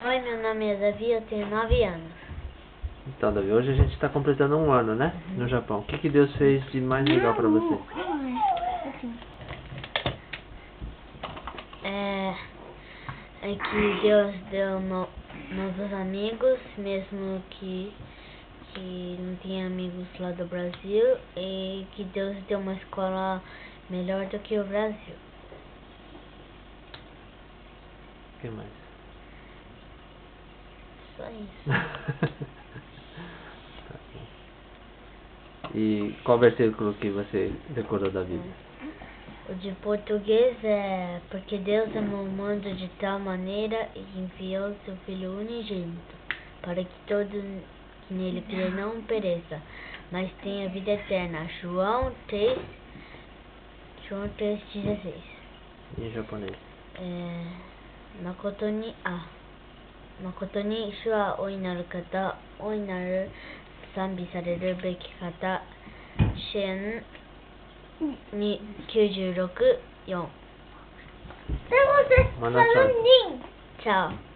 Oi, meu nome é Davi, eu tenho 9 anos. Então, Davi, hoje a gente está completando um ano, né? No Japão. O que Deus fez de mais legal para você? É que Deus deu novos amigos, mesmo que não tinha amigos lá do Brasil, e que Deus deu uma escola melhor do que o Brasil. O que mais? Só isso. Tá bom. E qual versículo que você decorou da Bíblia? O de português é: porque Deus amou o mundo de tal maneira e enviou seu Filho unigênito, para que todo que nele crê não pereça, mas tenha vida eterna. João 3:16. E em japonês? Makoto ni主は大いなる方、大いなる賛美されるべき方、支援96:4。 Manda tchau. Tchau.